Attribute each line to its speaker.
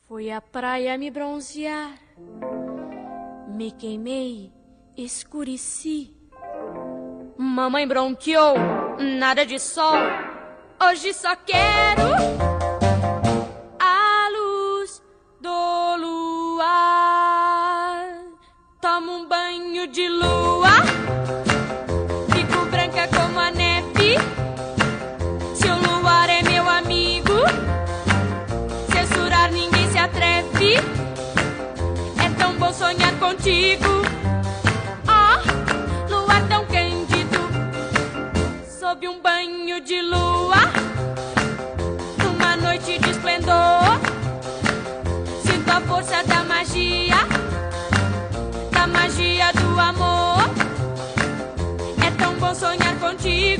Speaker 1: Fui à praia me bronzear, me queimei, escureci. Mamãe bronqueou, nada de sol. Hoje só quero a luz do luar. Tomo um banho de lua, fico branca como a neve. Se o luar é meu amigo, censurar ninguém se atreve. É tão bom sonhar contigo. Oh, luar tão cândido, sob um banho de lua, numa noite de esplendor. Sinto a força da magia do amor. É tão bom sonhar contigo.